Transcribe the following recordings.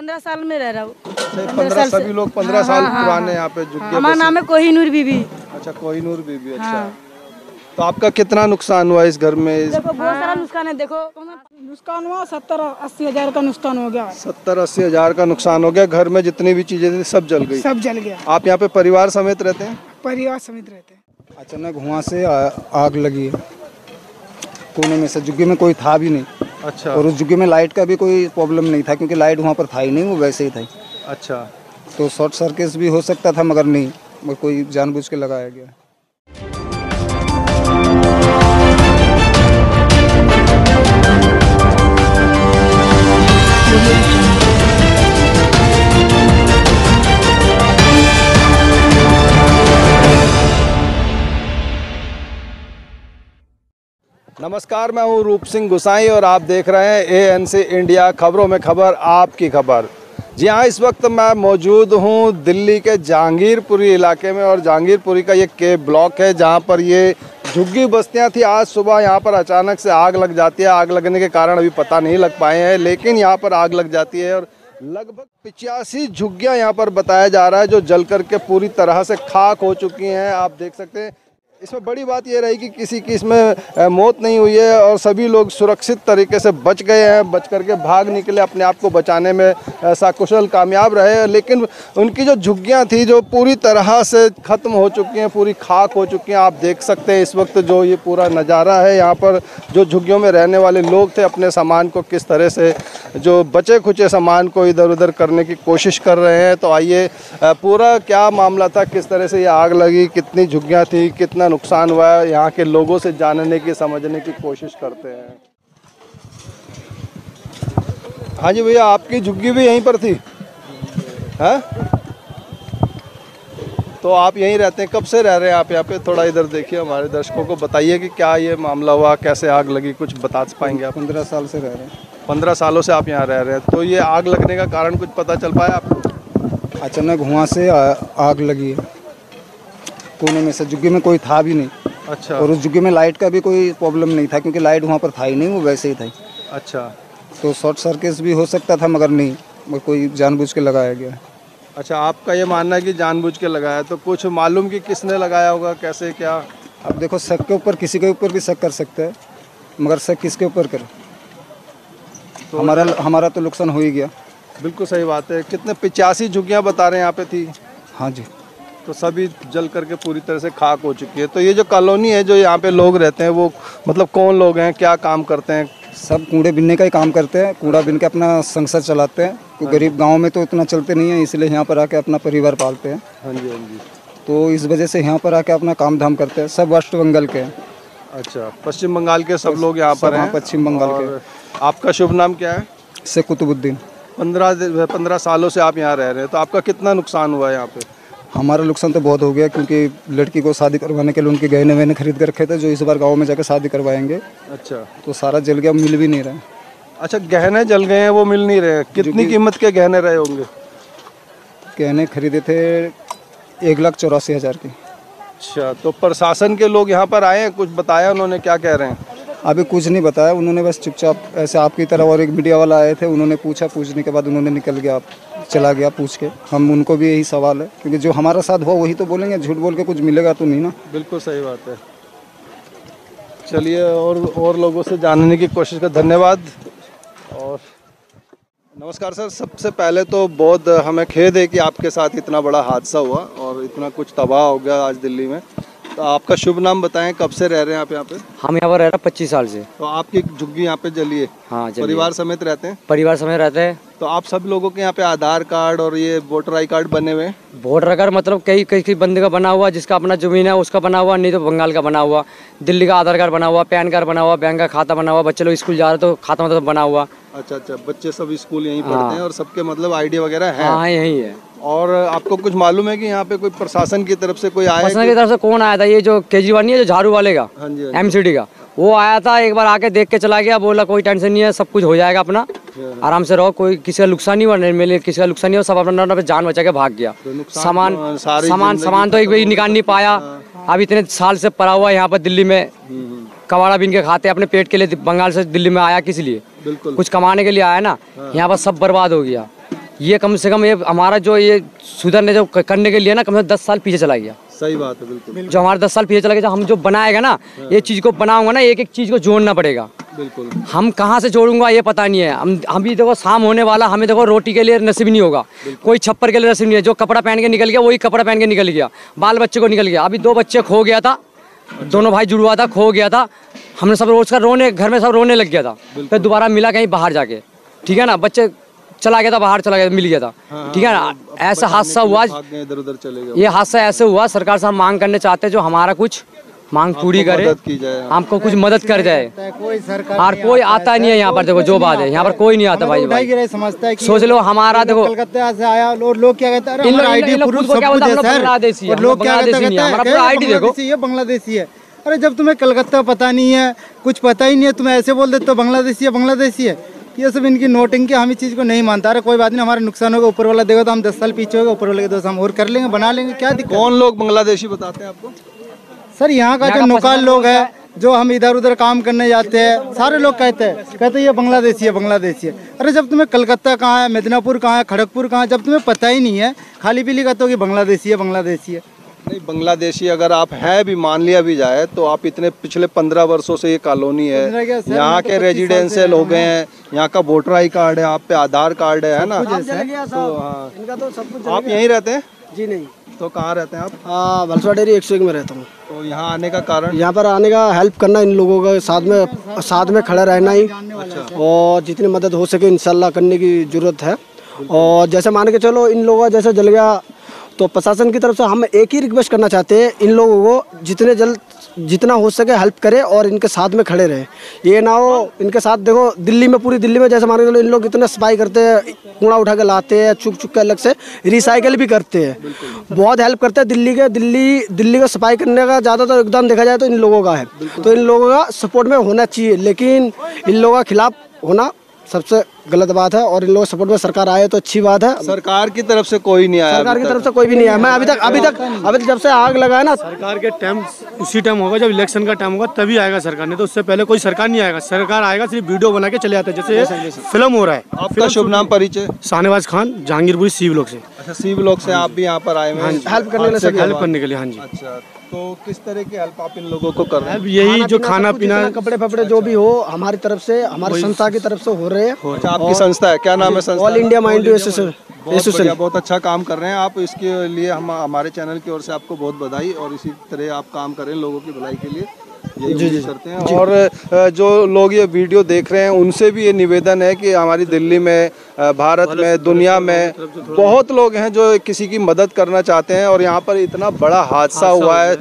15 साल में रह रहा हूँ। 15 सभी लोग 15 साल पुराने यहाँ पे झुग्गियाँ। हमारा नाम है कोहिनूर बीबी। अच्छा, कोहिनूर बीबी। अच्छा, तो आपका कितना नुकसान हुआ इस घर में? देखो बहुत सारा नुकसान है। देखो नुकसान हुआ 70-80 हजार का नुकसान हो गया। 70-80 हजार का नुकसान हो गया। घर में जितनी भी चीजें थी सब जल गई। सब जल गया। आप यहाँ पे परिवार समेत रहते हैं? परिवार समेत रहते हैं। अचानक वहाँ से आग लगी है कोने में से। झुग्गी में कोई था भी नहीं। अच्छा। और उस झुग्गी में लाइट का भी कोई प्रॉब्लम नहीं था, क्योंकि लाइट वहाँ पर था ही नहीं, वो वैसे ही था। अच्छा, तो शॉर्ट सर्किट भी हो सकता था, मगर नहीं, वो कोई जानबूझ के लगाया गया। नमस्कार, मैं हूँ रूप सिंह गुसाई और आप देख रहे हैं ANC इंडिया खबरों में खबर, आपकी खबर। जी हाँ, इस वक्त मैं मौजूद हूँ दिल्ली के जहांगीरपुरी इलाके में और जहांगीरपुरी का ये के ब्लॉक है जहाँ पर ये झुग्गी बस्तियाँ थी। आज सुबह यहाँ पर अचानक से आग लग जाती है। आग लगने के कारण अभी पता नहीं लग पाए हैं, लेकिन यहाँ पर आग लग जाती है और लगभग 85 झुग्गियाँ यहाँ पर बताया जा रहा है जो जल करके पूरी तरह से खाक हो चुकी हैं। आप देख सकते हैं। इसमें बड़ी बात यह रही कि किसी की इसमें मौत नहीं हुई है और सभी लोग सुरक्षित तरीके से बच गए हैं, बच करके भाग निकले, अपने आप को बचाने में सकुशल कामयाब रहे। लेकिन उनकी जो झुग्गियां थी जो पूरी तरह से ख़त्म हो चुकी हैं, पूरी खाक हो चुकी हैं। आप देख सकते हैं इस वक्त जो ये पूरा नज़ारा है। यहाँ पर जो झुग्गियों में रहने वाले लोग थे अपने सामान को किस तरह से, जो बचे खुचे सामान को इधर उधर करने की कोशिश कर रहे हैं। तो आइए पूरा क्या मामला था, किस तरह से ये आग लगी, कितनी झुग्गियाँ थी, कितना नुकसान हुआ है, यहाँ के लोगों से जानने की, समझने की कोशिश करते हैं। हाँ जी भैया, आपकी झुग्गी भी यहीं पर थी? हैं? तो आप यहीं रहते हैं? कब से रह रहे हैं आप यहाँ पे? थोड़ा इधर देखिए, हमारे दर्शकों को बताइए कि क्या ये मामला हुआ, कैसे आग लगी, कुछ बता पाएंगे आप? 15 साल से रह रहे हैं। 15 सालों से आप यहाँ रह रहे हैं। तो ये आग लगने का कारण कुछ पता चल पाया आपको? अचानक वहाँ से आग लगी है कोने में से। झुग्गी में कोई था भी नहीं। अच्छा। और उस झुग्गी में लाइट का भी कोई प्रॉब्लम नहीं था, क्योंकि लाइट वहाँ पर था ही नहीं, वो वैसे ही था। अच्छा, तो शॉर्ट सर्किट भी हो सकता था, मगर नहीं, वो कोई जानबूझ के लगाया गया। अच्छा, आपका ये मानना है कि जानबूझ के लगाया। तो कुछ मालूम कि किसने लगाया होगा, कैसे क्या? अब देखो, शक के ऊपर किसी के ऊपर भी शक कर सकते हैं, मगर शक किसके ऊपर करें? तो हमारा तो नुकसान हो ही गया। बिल्कुल सही बात है। कितने 85 झुग्गियाँ बता रहे हैं यहाँ पे थी? हाँ जी। तो सभी जल करके पूरी तरह से खाक हो चुकी है। तो ये जो कॉलोनी है, जो यहाँ पे लोग रहते हैं, वो मतलब कौन लोग हैं, क्या काम करते हैं? सब कूड़े बीनने का ही काम करते हैं। कूड़ा बीन के अपना संसार चलाते हैं। तो गरीब गांव में तो इतना चलते नहीं है, इसलिए यहाँ पर आके अपना परिवार पालते हैं। हाँ जी, हाँ जी। तो इस वजह से यहाँ पर आके अपना काम धाम करते हैं। सब वेस्ट बंगाल के हैं। अच्छा, पश्चिम बंगाल के सब लोग यहाँ पर हैं? पश्चिम बंगाल के। आपका शुभ नाम क्या है? शेख कुतुबुद्दीन। 15 सालों से आप यहाँ रह रहे हैं। तो आपका कितना नुकसान हुआ है यहाँ पे? हमारा नुकसान तो बहुत हो गया, क्योंकि लड़की को शादी करवाने के लिए उनके गहने वहने खरीद कर रखे थे, जो इस बार गांव में जाकर शादी करवाएंगे। अच्छा। तो सारा जल गया, मिल भी नहीं रहा। अच्छा, गहने जल गए हैं, वो मिल नहीं रहे। कितनी कीमत के गहने रहे होंगे? गहने खरीदे थे 1,84,000 की। अच्छा, तो प्रशासन के लोग यहाँ पर आए हैं, कुछ बताया उन्होंने, क्या कह रहे हैं? अभी कुछ नहीं बताया उन्होंने, बस चुपचाप ऐसे आपकी तरह। और एक मीडिया वाला आए थे, उन्होंने पूछा, पूछने के बाद उन्होंने निकल गया, चला गया पूछ के। हम उनको भी यही सवाल है, क्योंकि जो हमारा साथ हुआ वही तो बोलेंगे, झूठ बोल के कुछ मिलेगा तो नहीं ना। बिल्कुल सही बात है। चलिए और लोगों से जानने की कोशिश कर। धन्यवाद। और नमस्कार सर, सबसे पहले तो बहुत हमें खेद है कि आपके साथ इतना बड़ा हादसा हुआ और इतना कुछ तबाह हो गया आज दिल्ली में। तो आपका शुभ नाम बताएं, कब से रह रहे हैं आप यहाँ पे? हम यहाँ पर रह रहे हैं 25 साल से। तो आपकी झुग्गी यहाँ पे जली है? हाँ, परिवार समेत रहते हैं? परिवार समेत रहते हैं। तो आप सब लोगों के यहाँ पे आधार कार्ड और ये वोटर आई कार्ड बने हुए हैं? वोटर कार्ड मतलब कई बंदे का बना हुआ, जिसका अपना जमीन है उसका बना हुआ, नहीं तो बंगाल का बना हुआ। दिल्ली का आधार कार्ड बना हुआ, पैन कार्ड बना हुआ, बैंक का खाता बना हुआ। बच्चे लोग स्कूल जा रहे तो खाता मतलब बना हुआ। अच्छा अच्छा, बच्चे सब स्कूल यहीं पढ़ते हैं और सबके मतलब आईडी वगैरह है? हाँ, यही है। और आपको कुछ मालूम है कि यहाँ पे कोई प्रशासन की तरफ से कोई आया? प्रशासन की तरफ से कौन आया था? ये जो केजरीवाल नहीं है, जो झाड़ू वाले का, हाँ जी, MCD का, वो आया था। एक बार आके देख के चला गया, बोला कोई टेंशन नहीं है, सब कुछ हो जाएगा, अपना आराम से रहो, कोई किसी का नुकसान नहीं हुआ, मेरे किसी का नुकसान नहीं हुआ। सब अपना जान बचा के भाग गया। सामान तो एक भी निकाल नहीं पाया। अब इतने साल से पड़ा हुआ यहाँ पर दिल्ली में, कबाड़ा बीन के खाते, अपने पेट के लिए बंगाल से दिल्ली में आया किस लिए? कुछ कमाने के लिए आया ना। यहाँ पर सब बर्बाद हो गया। ये कम से कम ये हमारा जो ये सुधरने जो करने के लिए ना कम से कम 10 साल पीछे चला गया। सही बात है, बिल्कुल जो हमारा 10 साल पीछे चला गया, हम जो बनाएगा ना ये चीज़ को बनाऊंगा ना, एक एक चीज़ को जोड़ना पड़ेगा। बिल्कुल। हम कहाँ से जोड़ूंगा ये पता नहीं है। हम भी देखो शाम होने वाला, हमें देखो रोटी के लिए नसीब नहीं होगा, कोई छप्पर के लिए नसीब नहीं है। जो कपड़ा पहन के निकल गया वही कपड़ा पहन के निकल गया, बाल बच्चे को निकल गया। अभी 2 बच्चे खो गया था, दोनों भाई जुड़वा था, खो गया था। हमने सब रोज का रोने, घर में सब रोने लग गया था। फिर दोबारा मिला कहीं बाहर जाके, ठीक है ना, बच्चे चला गया था बाहर, चला गया, मिल गया था, ठीक है ना। ऐसा हादसा हुआ, इधर उधर चले गए। ये हादसा ऐसे हुआ। सरकार से हम मांग करने चाहते हैं जो हमारा कुछ मांग पूरी करे, हमको कुछ मदद कर जाए। और कोई आता नहीं है यहाँ पर, देखो जो बात है यहाँ पर कोई नहीं आता भाई। समझता है कि सोच लो हमारा देखो कलकत्ता से आया और लोग क्या कहते हैं, इन लोग आईडी खुद प्रूफ को क्या सब बोलते हैं, कुछ हम है लोग बांग्लादेशी सर। हैं, लोग क्या कहते हैं, हमारा पूरा आईडी देखो, ये बांग्लादेशी है। अरे जब तुम्हें कलकत्ता पता नहीं है, कुछ पता ही नहीं है, तुम ऐसे बोल देते हो बांग्लादेशी है, बांग्लादेशी है। ये सब इनकी नोटिंग के, हम इस चीज़ को नहीं मानता। अरे कोई बात नहीं, हमारा नुकसान होगा, ऊपर वाला देगा तो हम 10 साल पीछे होगा, ऊपर वाले के दोस्त हम और कर लेंगे, बना लेंगे, क्या दिक्कत। कौन लोग बांग्लादेशी बताते हैं आपको? सर यहाँ का जो नुकाल लोग है, जो हम इधर उधर काम करने जाते हैं, सारे लोग कहते हैं ये बांग्लादेशी है, बांग्लादेशी है। अरे जब तुम्हें कलकत्ता कहाँ है, मिदनापुर कहाँ है, खड़गपुर कहाँ है, जब तुम्हें पता ही नहीं है, खाली पीली कहते हो कि बांग्लादेशी है, बांग्लादेशी है। नहीं, बांग्लादेशी अगर आप है भी, मान लिया भी जाए, तो आप इतने पिछले 15 वर्षों से ये कॉलोनी है, यहाँ के रेजिडेंशियल हो गए हैं, यहाँ का वोटर आई कार्ड है, आप पे आधार कार्ड है ना, तो हाँ, इनका तो सब कुछ। आप यहीं रहते हैं? जी नहीं, तो कहाँ रहते हैं आप? हाँ बलसवा डेयरी 101 में रहता हूँ। तो यहाँ आने का कारण? यहाँ पर आने का हेल्प करना, इन लोगों का साथ में खड़ा रहना ही, और जितनी मदद हो सके इंशाल्लाह करने की जरूरत है। और जैसे मान के चलो इन लोगों का जैसे जल गया, तो प्रशासन की तरफ से हम एक ही रिक्वेस्ट करना चाहते हैं, इन लोगों को जितने जल्द जितना हो सके हेल्प करे और इनके साथ में खड़े रहे। ये ना हो इनके साथ, देखो दिल्ली में, पूरी दिल्ली में जैसे मान के चलो इन लोग इतने सफाई करते हैं, कूड़ा उठा के लाते हैं, चुक चुक के अलग से रिसाइकिल भी करते हैं, बहुत हेल्प करते हैं। दिल्ली का सफाई करने का ज़्यादातर योगदान देखा जाए तो इन लोगों का है, तो इन लोगों का सपोर्ट में होना चाहिए, लेकिन इन लोगों के खिलाफ होना सबसे गलत बात है। और इन लोगों सपोर्ट में सरकार आए तो अच्छी बात है। सरकार की तरफ से कोई नहीं आया? सरकार की तरफ से कोई भी नहीं आया। मैं अभी तक जब से आग लगा है ना, सरकार के टाइम उसी टाइम होगा जब इलेक्शन का टाइम होगा, तभी आएगा सरकार, नहीं तो उससे पहले कोई सरकार नहीं आएगा। सरकार आएगा सिर्फ वीडियो बना के चले जाते हैं, जैसे फिल्म हो रहा है। आपका शुभ नाम परिचय? शाहनवाज खान, जहांगीरपुरी सी ब्लॉक से। अच्छा, सी ब्लॉक से आप भी यहाँ पर आए हैं हेल्प करने के लिए? हाँ जी। अच्छा, तो किस तरह की हेल्प आप इन लोगों को कर रहे हैं? यही जो खाना पीना, कपड़े फपड़े जो भी हो हमारी तरफ से, हमारी संस्था की तरफ से हो रहे हैं। अच्छा, आपकी संस्था है, क्या नाम है संस्था? All India mind association. बहुत अच्छा काम कर रहे हैं आप, इसके लिए हम हमारे चैनल की ओर से आपको बहुत बधाई, और इसी तरह आप काम करें लोगों की भलाई के लिए, यही उम्मीद करते हैं। और जो लोग ये वीडियो देख रहे हैं उनसे भी ये निवेदन है कि हमारी दिल्ली में, भारत में, दुनिया में बहुत लोग हैं जो किसी की मदद करना चाहते हैं, और यहाँ पर इतना बड़ा हादसा हुआ है।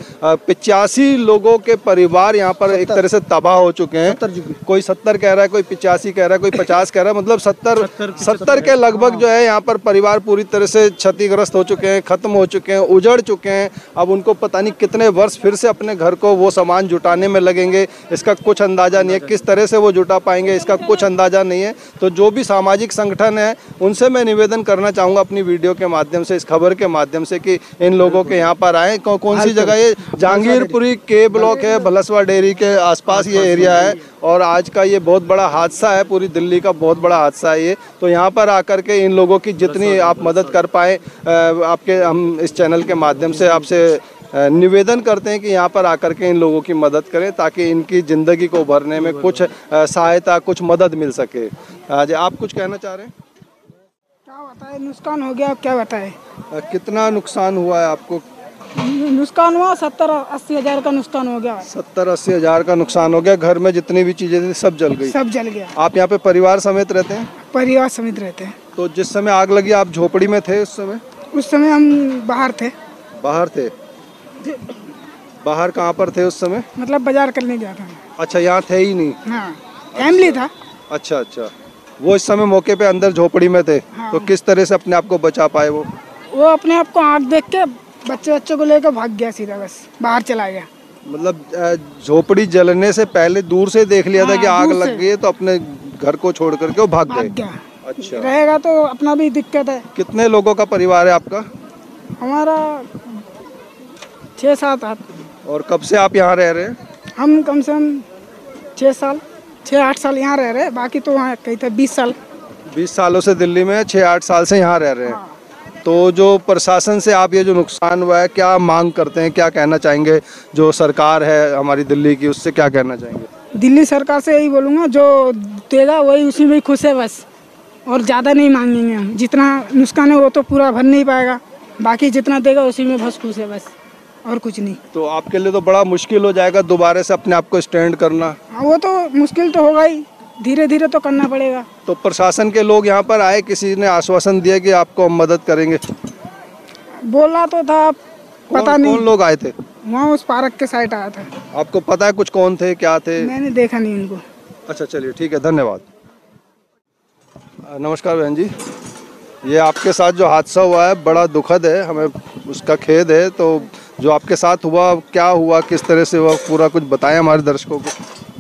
85 लोगों के परिवार यहाँ पर एक तरह से तबाह हो चुके हैं। कोई 70 कह रहा है, कोई 85 कह रहा है, कोई 50 कह रहा है, मतलब 70 के लगभग जो है यहाँ पर परिवार पूरी तरह से क्षतिग्रस्त हो चुके हैं, खत्म हो चुके हैं, उजड़ चुके हैं। अब उनको पता नहीं कितने वर्ष फिर से अपने घर को वो सामान जुटाने में लगेंगे, इसका कुछ अंदाजा नहीं है। किस तरह से वो जुटा पाएंगे इसका कुछ अंदाजा नहीं है। तो जो भी सामाजिक संगठन है उनसे मैं निवेदन करना चाहूँगा अपनी वीडियो के माध्यम से, इस खबर के माध्यम से, कि इन लोगों के यहाँ पर आए। कौन सी जगह? ये जहांगीरपुरी के ब्लॉक है, भलसवा डेयरी के आसपास ये एरिया है, और आज का ये बहुत बड़ा हादसा है, पूरी दिल्ली का बहुत बड़ा हादसा है ये। तो यहाँ पर आकर के इन लोगों की जितनी आप मदद कर पाए, आपके हम इस चैनल के माध्यम से आपसे निवेदन करते हैं कि यहाँ पर आकर के इन लोगों की मदद करें, ताकि इनकी ज़िंदगी को उभरने में कुछ सहायता, कुछ मदद मिल सके। आप कुछ कहना चाह रहे हैं? क्या बताए, नुकसान हो गया, क्या बताए। कितना नुकसान हुआ है आपको? नुकसान हुआ 70-80 हज़ार का नुकसान हो गया। 70-80 हज़ार का नुकसान हो गया। घर में जितनी भी चीजें थी सब जल गई? सब जल गया। आप यहाँ पे परिवार समेत रहते हैं? परिवार समेत रहते हैं। तो जिस समय आग लगी आप झोपड़ी में थे उस समय? उस समय हम बाहर थे। बाहर थे? बाहर कहाँ पर थे उस समय? मतलब बाजार करने गया था। अच्छा, यहाँ थे ही नहीं? हाँ, फैमिली था। अच्छा, वो इस समय मौके पे अंदर झोपड़ी में थे। हाँ। तो किस तरह से अपने आप को बचा पाए? वो अपने आप को आग देख के बच्चे को लेकर भाग गया, सीधा बस बाहर चला गया। मतलब झोपड़ी जलने से पहले दूर से देख लिया था कि आग लग गई है, तो अपने घर को छोड़ करके वो भाग गए। अच्छा, रहेगा तो अपना भी दिक्कत है। कितने लोगों का परिवार है आपका? हमारा 6-7 आदमी। और कब से आप यहाँ रह रहे हैं? हम कम से कम 6-8 साल यहाँ रह रहे हैं, बाकी तो वहाँ कहीं थे 20 साल। 20 सालों से दिल्ली में, 6-8 साल से यहाँ रह रहे हैं। तो जो प्रशासन से आप ये जो नुकसान हुआ है, क्या मांग करते हैं, क्या कहना चाहेंगे? जो सरकार है हमारी दिल्ली की, उससे क्या कहना चाहेंगे? दिल्ली सरकार से यही बोलूँगा, जो देगा वही उसी में खुश है बस, और ज़्यादा नहीं मांगेंगे हम। जितना नुकसान है वो तो पूरा भर नहीं पाएगा, बाकी जितना देगा उसी में बस खुश है बस, और कुछ नहीं। तो आपके लिए तो बड़ा मुश्किल हो जाएगा दोबारा से अपने आप को स्टैंड करना। वो तो मुश्किल तो होगा ही, धीरे धीरे तो करना पड़ेगा। तो प्रशासन के लोग यहाँ पर आए, किसी ने आश्वासन दिया कि आपको हम मदद करेंगे? बोला तो था, पता नहीं। कौन लोग आए थे? वहाँ उस पार्क के साइड आया था। आपको पता है कुछ कौन थे, क्या थे? मैंने देखा नहीं उनको। अच्छा चलिए ठीक है, धन्यवाद। नमस्कार बहन जी, ये आपके साथ जो हादसा हुआ है बड़ा दुखद है, हमें उसका खेद है। तो जो आपके साथ हुआ, क्या हुआ, किस तरह से हुआ, पूरा कुछ बताएं हमारे दर्शकों को।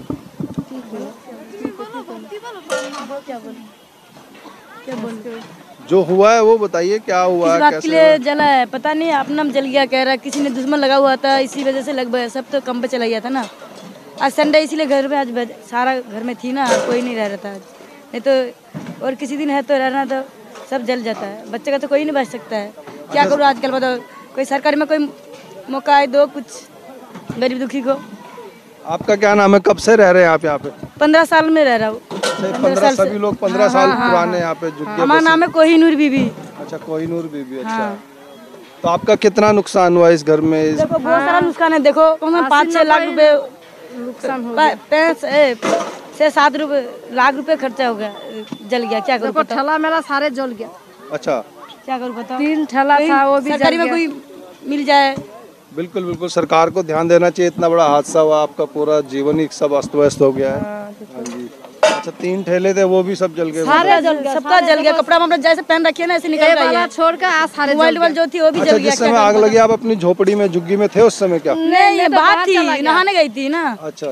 जो हुआ है वो बताइए, क्या हुआ है, इस बात के कैसे लिए हुआ? जला है, पता नहीं अपना जल गया कह रहा, किसी ने दुश्मन लगा हुआ था, इसी वजह से लगभग सब तो कम पे चला गया था ना। आज संडे इसीलिए घर में, आज सारा घर में थी ना, कोई नहीं रह रहा था आज। नहीं तो और किसी दिन है तो रहना, तो सब जल जाता है। बच्चे का तो कोई नहीं बच सकता है, क्या करूँ आजकल बताओ। कोई सरकारी में कोई मौका है दो कुछ गरीब दुखी को। आपका क्या नाम है, कब से रह रहे हैं आप यहाँ पे? 15 साल में रह रहा हूँ। 15 सभी लोग 15 साल पुराने यहाँ पे झुग्गी। हमारा नाम है कोहिनूर बीबी। अच्छा, कोहिनूर बीबी। अच्छा, तो आपका कितना नुकसान हुआ इस घर में? देखो बहुत सारा नुकसान है, देखो 5-6 लाख रुपए नुकसान हो गया, 6-7 लाख रुपए खर्चा हो गया, जल गया। क्या करूँ, ठेला मेला सारे जल गया। अच्छा, क्या करूँ बताओ। 3 ठेला था वो भी सरकारी में कोई मिल जाए। बिल्कुल बिल्कुल, सरकार को ध्यान देना चाहिए। इतना बड़ा हादसा हुआ, आपका पूरा जीवन ही सब अस्त व्यस्त हो गया है। हाँ जी। अच्छा, 3 ठेले थे वो भी सब जल गए? सारे जल गया, सबका जल गया। कपड़ा हम जैसे पहन रखे ना ऐसे निकल रहा है, छोड़ कर आज सारे मोबाइल जो थी वो भी अच्छा, जल गया। जिस समय आग लगी आप अपनी झोपड़ी में झुग्गी में थे उस समय क्या? नहीं, ये बात थी, नहाने गई थी ना। अच्छा,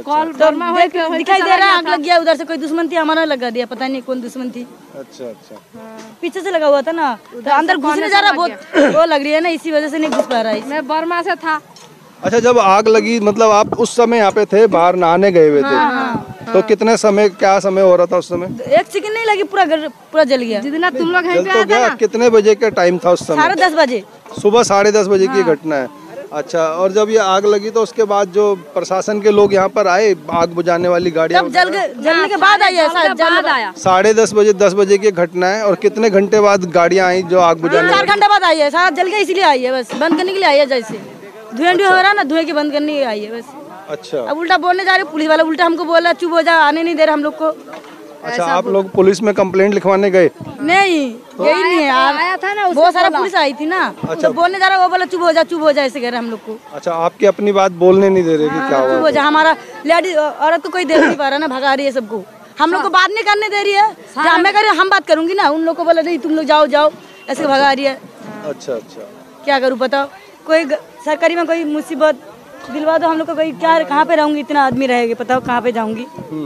तो दिखाई दे रहा है आग लग गया, उधर से कोई दुश्मन थी, हमारा लगा दिया, पता नहीं कौन दुश्मन थी। अच्छा अच्छा, पीछे से लगा हुआ था ना, तो अंदर घुसने जा रहा, बहुत वो लग रही है ना, इसी वजह से नहीं घुस पा रहा है। मैं बर्मा से था। अच्छा, जब आग लगी मतलब आप उस समय यहाँ पे थे, बाहर नहाने गए हुए थे? तो कितने समय, क्या समय हो रहा था उस समय? 1 सेकंड नहीं लगी, पूरा घर पूरा जल गया। जितना तुम लोग जल तो गया। कितने बजे का टाइम था उस समय? 10:30 बजे, सुबह 10:30 बजे की घटना है। अच्छा, और जब ये आग लगी तो उसके बाद जो प्रशासन के लोग यहाँ पर आए, आग बुझाने वाली गाड़ियाँ? जब जलने के बाद आई है, जल आया। 10:30 बजे, 10 बजे की घटना है। और कितने घंटे बाद गाड़ियाँ आई जो आग बुझाने? 4 घंटे बाद आई है, सारा जल गया इसीलिए आई है, बस बंद करने के लिए आई है। जैसे धुएं हो रहा ना, धुएं की बंद करने के लिए आई है बस। अच्छा, अब उल्टा बोलने जा रहे, पुलिस वाला उल्टा हमको बोला चुप हो जा, आने नहीं दे रहा हम लोग को। अच्छा, आप लोग पुलिस में कंप्लेंट लिखवाने गए? नहीं, यही नहीं है, आया था ना, बहुत सारा पुलिस आई थी ना। अच्छा, तो बोलने जा रहा, वो बोला चुप हो जा, चुप हो जा, ऐसे कह रहे हम लोग को। अच्छा, आपकी अपनी बात बोलने नहीं दे रहे कि क्या चुप हुआ? हो जा, हमारा लेडीज औरत को कोई देख नहीं पा रहा ना, भगा रही है सबको, हम लोग को बात नहीं करने दे रही है। हमें कह रही हम बात करूंगी ना, उन लोग को बोला नहीं तुम लोग जाओ जाओ, ऐसे भगा रही है। अच्छा अच्छा, क्या करूँ बताओ। कोई सरकारी में कोई मुसीबत दिलवा दो हम लोग को, कोई क्या, कहाँ पे रहूंगी, इतना आदमी रहेगी, बताओ कहाँ पे जाऊंगी,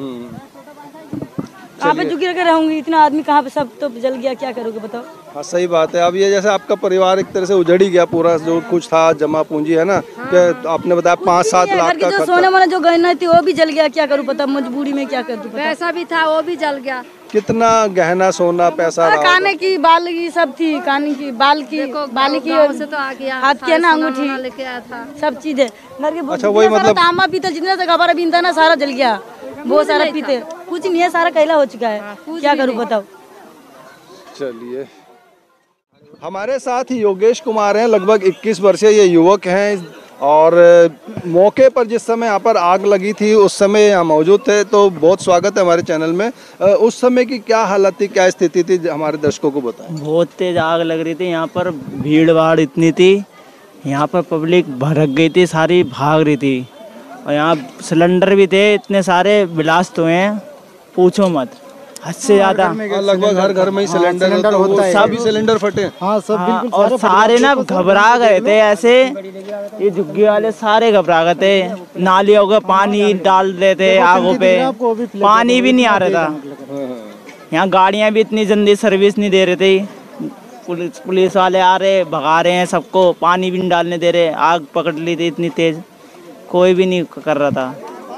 कहाँ पे झुकी रह रहूंगी, इतना आदमी कहाँ पे, सब तो जल गया, क्या करोगे बताओ। हाँ सही बात है। अब ये जैसे आपका परिवार एक तरह से उजड़ ही गया पूरा, जो कुछ था जमा पूंजी है ना, कि आपने बताया 5-7 लाख का जो सोने वाला जो गहना थी वो भी जल गया, क्या करूँ पता, मजबूरी में क्या कर दूँ। पैसा भी था वो भी जल गया। कितना गहना सोना पैसा रहा? काने की, बाल की सब थी, कान की, बाल की, बाली की, से तो आ गया, हाथ की ना अंगूठी लेके आया था, सब चीजें घर के। अच्छा, वही मतलब तांबा पीतल जितना सा खबर बीनता ना, सारा जल गया। बहुत सारा पीते, कुछ नहीं है, सारा कैला हो चुका है, क्या करूँ बताओ। चलिए, हमारे साथ ही योगेश कुमार हैं, लगभग 21 वर्षीय ये युवक हैं। और मौके पर जिस समय यहाँ पर आग लगी थी उस समय यहाँ मौजूद थे, तो बहुत स्वागत है हमारे चैनल में। उस समय की क्या हालत थी, क्या स्थिति थी, हमारे दर्शकों को बताएं। बहुत तेज आग लग रही थी, यहाँ पर भीड़ भाड़ इतनी थी, यहाँ पर पब्लिक भड़क गई थी, सारी भाग रही थी। और यहाँ सिलेंडर भी थे, इतने सारे ब्लास्ट हुए हैं, पूछो मत, हद से ज्यादा। लगभग हर घर में ही सिलेंडर होता है, सभी सिलेंडर फटे। हाँ सब बिल्कुल। और सारे ना घबरा गए थे ऐसे, ये झुग्गी वाले सारे घबरा गए थे। नालियों का पानी डाल रहे थे आगों पे, पानी भी नहीं आ रहा था। यहाँ गाड़ियाँ भी इतनी जल्दी सर्विस नहीं दे रहे थे, पुलिस वाले आ रहे भगा रहे हैं सबको, पानी भी नहीं डालने दे रहे। आग पकड़ ली थी इतनी तेज, कोई भी नहीं कर रहा था।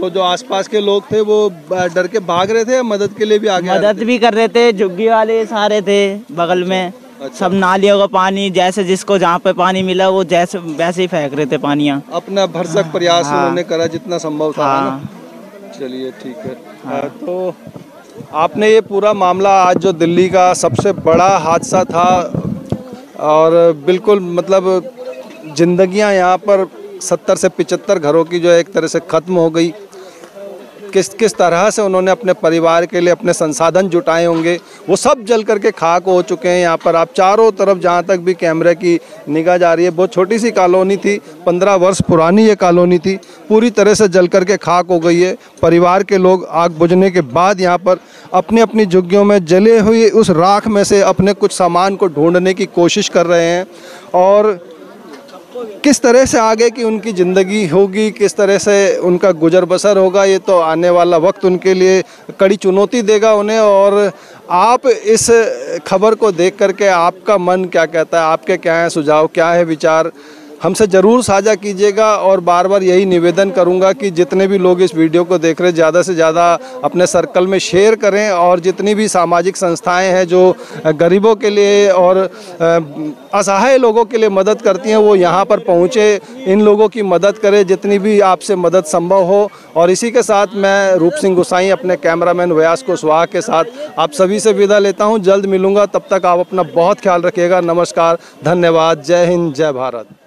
तो जो आसपास के लोग थे वो डर के भाग रहे थे या मदद के लिए भी आगे मदद भी कर रहे थे, झुग्गी वाले सारे थे बगल में। सब नालियों का पानी जैसे जिसको जहाँ पे पानी मिला वो जैसे वैसे ही फेंक रहे थे पानियाँ। अपना भरसक प्रयास उन्होंने करा जितना संभव था ना? चलिए ठीक है। तो आपने ये पूरा मामला, आज जो दिल्ली का सबसे बड़ा हादसा था और बिल्कुल मतलब जिंदगियां यहाँ पर 70 से 75 घरों की जो है एक तरह से ख़त्म हो गई। किस तरह से उन्होंने अपने परिवार के लिए अपने संसाधन जुटाए होंगे, वो सब जल करके खाक हो चुके हैं। यहाँ पर आप चारों तरफ जहाँ तक भी कैमरे की निगाह जा रही है, बहुत छोटी सी कॉलोनी थी, 15 वर्ष पुरानी ये कॉलोनी थी, पूरी तरह से जल करके खाक हो गई है। परिवार के लोग आग बुझने के बाद यहाँ पर अपनी अपनी झुग्गियों में जले हुए उस राख में से अपने कुछ सामान को ढूंढने की कोशिश कर रहे हैं। और किस तरह से आगे की उनकी ज़िंदगी होगी, किस तरह से उनका गुजर बसर होगा, ये तो आने वाला वक्त उनके लिए कड़ी चुनौती देगा उन्हें। और आप इस खबर को देख करके आपका मन क्या कहता है, आपके क्या है सुझाव, क्या है विचार, हमसे ज़रूर साझा कीजिएगा। और बार बार यही निवेदन करूंगा कि जितने भी लोग इस वीडियो को देख रहे हैं ज़्यादा से ज़्यादा अपने सर्कल में शेयर करें। और जितनी भी सामाजिक संस्थाएं हैं जो गरीबों के लिए और असहाय लोगों के लिए मदद करती हैं, वो यहाँ पर पहुँचे, इन लोगों की मदद करें जितनी भी आपसे मदद संभव हो। और इसी के साथ मैं रूप सिंह गुसाई अपने कैमरामैन व्यास कुशवाहा के साथ आप सभी से विदा लेता हूँ। जल्द मिलूँगा, तब तक आप अपना बहुत ख्याल रखिएगा। नमस्कार, धन्यवाद, जय हिंद, जय भारत।